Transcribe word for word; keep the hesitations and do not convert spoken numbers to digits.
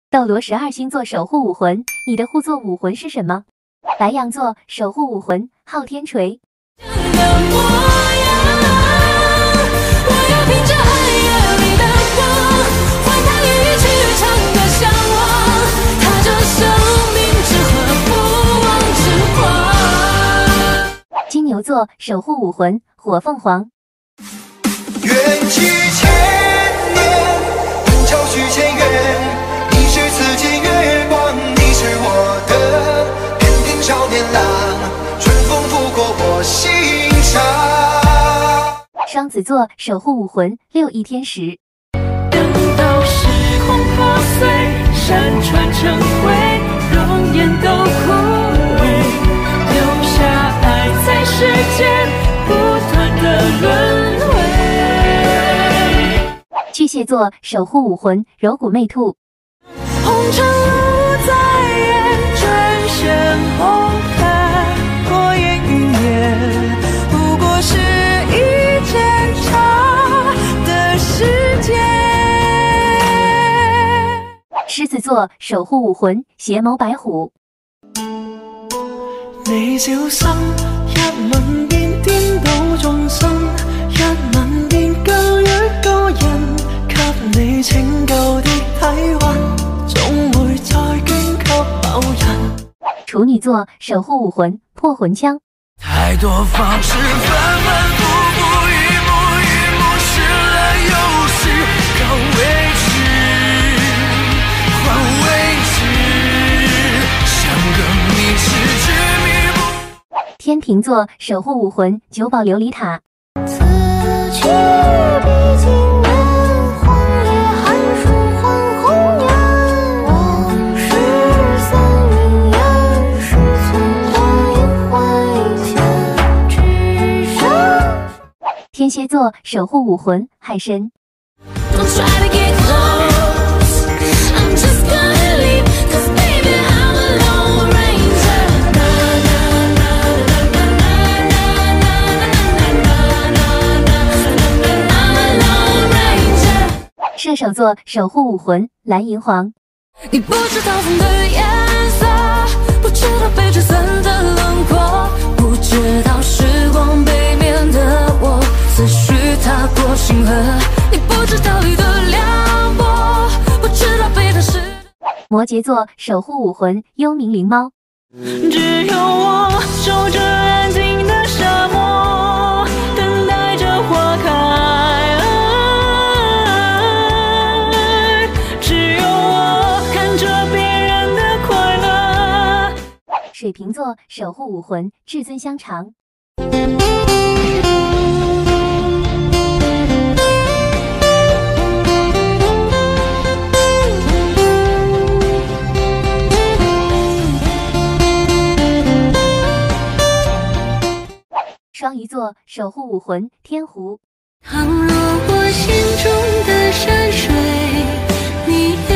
斗罗十二星座守护武魂，你的护座武魂是什么？白羊座守护武魂昊天锤。金牛座守护武魂火凤凰。 缘起千年，应朝许前缘。你是此间月光，你是我的翩翩少年郎，春风拂过我心上。 双子座守护武魂六翼天使。 等到时空破碎，山川成灰，容颜都枯萎，留下爱在世间不断的轮回。 巨蟹座守护武魂柔骨媚兔。 红尘路在眼，转身红毯，过眼云烟，不过是一盏茶的时间。 狮子座守護武魂邪眸白虎。 你小心，一吻便顛倒眾生，一吻便教育個人，給你拯救的體溫，總會再捐給某人。 處女座守護武魂破魂槍。 太多方式反反复复，一幕一幕是了又是，靠维持，换位置，像个迷失之迷不。 天秤座守護武魂九寶琉璃塔。 此去毕竟难，荒野寒暑换红颜，往事散云烟，是存光阴怀前，只剩。 天蝎座守護武魂海神。 Don't try to get close, I'm just gonna leave, cause baby I'm a lone ranger. Na na na na na na na na na na na, I'm a lone ranger. 射手座守護武魂蓝银皇。 你不知道风的颜色，不知道被吹散的轮廓，不知道时光背面的我，思绪踏过星河。你不知道雨的凉薄，不知道被它湿。 摩羯座守護武魂幽冥灵貓。 只有我守着安静的沙漠，等待着花开。只有我看着别人的快乐。 水瓶座守護武魂至尊香肠。双鱼座守護武魂天湖。 倘若我心中的山水，你